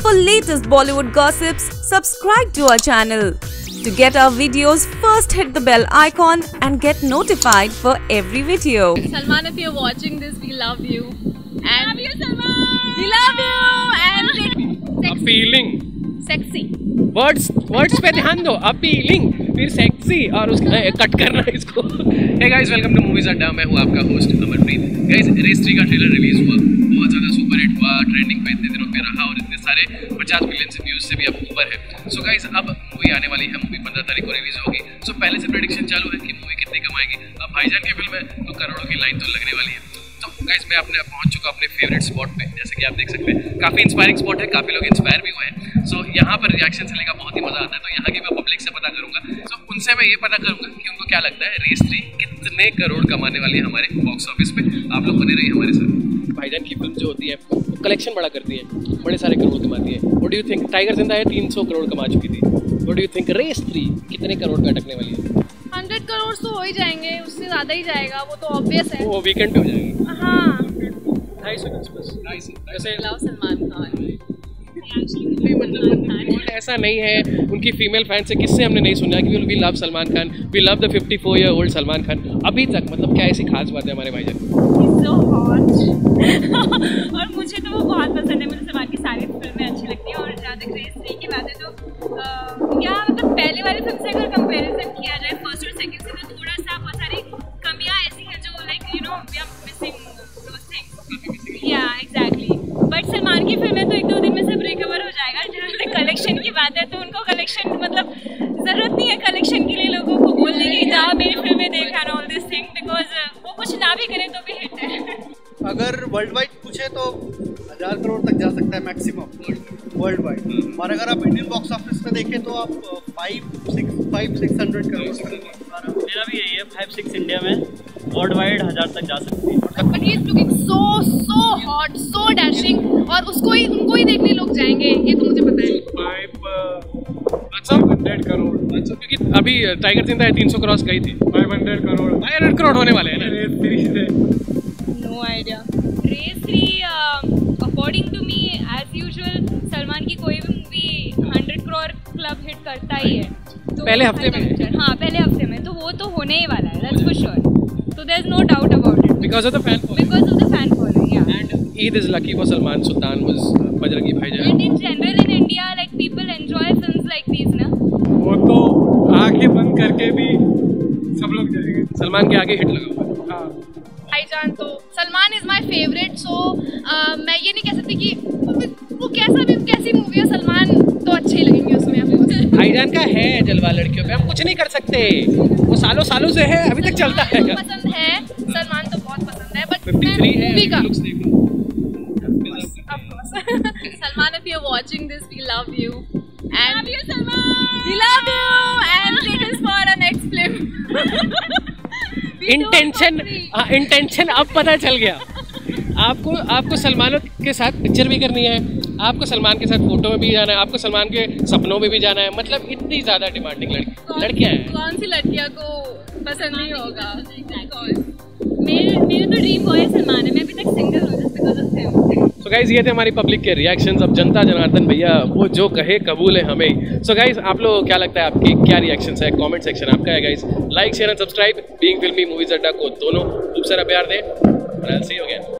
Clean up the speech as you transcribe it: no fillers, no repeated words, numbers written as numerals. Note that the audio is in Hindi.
For latest Bollywood gossips, subscribe to our channel. To get our videos, first hit the bell icon and get notified for every video. Salman, if you're watching this, we love you. And love you, Salman. We love you. And appealing. Sexy. Words पे ध्यान दो. अपीलिंग, फिर सेक्सी और उसका कट करना इसको. Hey guys, welcome to movies Adda. मैं हूँ आपका होस्ट अमरप्रीत. Guys, रेस 3 का ट्रेलर रिलीज हुआ, बहुत ज़्यादा सुपर हिट हुआ, ट्रेंडिंग पे इतने दिनों पे रहा और इतने सारे 50 मिलियन से व्यूज से भी अब ऊपर है. सो गाइज, अब मूवी आने वाली है. मूवी 15 तारीख को रिलीज होगी. सो पहले से प्रेडिक्शन चालू है कि मूवी कितनी कमाएगी. अब भाईजान की फिल्म है तो करोड़ों की लाइन तो लगने वाली है. तो गाइज, मैं पहुंच चुका अपने फेवरेट स्पॉट पे. जैसे कि आप देख सकते हैं, काफ़ी इंस्पायरिंग स्पॉट है, काफ़ी लोग इंस्पायर भी हुए हैं. सो यहाँ पर रिएक्शन चलेगा, बहुत ही मजा आता है. तो यहाँ की मैं पब्लिक से पता करूंगा. सो उनसे मैं ये पता करूंगा कि उनको क्या लगता है रेस 3 कितने करोड़ कमाने वाली है हमारे बॉक्स ऑफिस पे. आप लोग बने रहिए हमारे साथ. भाईजान की फिल्म जो होती है वो कलेक्शन बड़ा करती है, बड़े सारे करोड़ कमाती है. What do you think? Tiger Zinda Hai 300 crore कमा चुकी थी. What do you think race 3 कितने करोड़ पे अटकने वाली है? 100 करोड़ तो हो ही जाएंगे, उससे ज़्यादा ही जाएगा, वो तो ऑब्वियस है. वो वीकेंड पे हो जाएगी. हाँ, 250 बस. जैसे लव सलमान खान. ऐसा नहीं है. उनकी फीमेल फैन से किससे हमने नहीं सुना कि we love Salman Khan, we love the 54-year-old Salman Khan. अभी तक मतलब क्या ऐसी खास बात है हमारे भाईजान? So hot. और मुझे तो वो बहुत पसंद है. मुझे सलमान की सारी फिल्में अच्छी लगती हैं. और जहाँ तक रेस 3 की बात है तो क्या मतलब पहले वाली फिल्म से अगर कंपैरिजन किया जाए फर्स्ट और सेकंड से, तो थोड़ा सा बहुत सारी कमियाँ ऐसी हैं जो like you know we are missing those things. या एग्जैक्टली. बट सलमान की फिल्में तो 1-2 दिन में सब रिकवर हो जाएगा. जहाँ तक कलेक्शन की बात है तो उनको कलेक्शन मतलब ज़रूरत नहीं है कलेक्शन के लिए लोगों को बोलने की जहाँ मेरी फिल्में देखा ना ऑल दिस थिंग, बिकॉज वो कुछ ना भी करें तो भी हिट है. अगर वर्ल्ड वाइड पूछे तो 1000 करोड़ तक जा सकता है मैक्सिमम वर्ल्ड वाइड. और अगर आप इंडियन बॉक्स ऑफिस में देखें तो आप 500-600 करोड़. मेरा भी यही है, 5-6 इंडिया में, वर्ल्ड वाइड 1000 तक जा सकती है. But he is looking so hot, so dashing, और उनको ही देखने लोग जाएंगे, ये तो मुझे पता है. 500 करोड़. अच्छा, क्योंकि अभी टाइगर जिंदा है 300 क्रॉस गई थी. 500 करोड़ होने वाले हैं ना. No idea. Race 3 according to me as usual Salman की कोई भी मूवी 100 करोड़ क्लब हिट करता ही है. तो पहले हफ्ते में. हाँ, पहले हफ्ते में तो वो तो होने ही वाला है, that's for sure. So there's no doubt about it. Because of the fan following. Because of the fan following, yeah. And Eid is lucky for Salman. Sultan was Bajrangi Bhaijaan. And in general in India, like people enjoy films like these, ना? वो तो आंखें बंद करके भी सब लोग जाएंगे. सलमान के आगे हिट लगा हुआ है. हाँ. भाईजान तो Salman is my favourite. So मैं ये नहीं कह सकती कि वो कैसी मूवी है, सलमान तो अच्छे ही लगेंगे उसमें. भाईजान का है जलवा लड़कियों पे, हम कुछ नहीं कर सकते. वो सालों से है, अभी तक चलता है. पसंद है सलमान तो बहुत पसंद है. बट 53 है मूवी का लुक्स देखो. Salman, if you're watching this, we love you. And love you, Salman. We love you. And take us for our next film. Intention अब पता चल गया. आपको सलमान के साथ पिक्चर भी करनी है, आपको सलमान के साथ फोटो में भी जाना है, आपको सलमान के सपनों में भी जाना है. मतलब इतनी ज़्यादा डिमांडिंग लड़कियाँ हैं. कौन सी लड़कियाँ को पसंद नहीं होगा? मेरे तो ड्रीम बॉय सलमान है. मैं अभी तक सिंगल हूँ just because of him. So guys, ये थे हमारी पब्लिक के रिएक्शंस. अब जनता जनार्दन भैया वो जो कहे कबूल है हमें. सो गाइज, आप लोग क्या लगता है, आपकी क्या रिएक्शंस है? कमेंट सेक्शन आपका है guys. Like share and subscribe being filmy movies Adda को दोनों खूब सारा प्यार दें. See you again.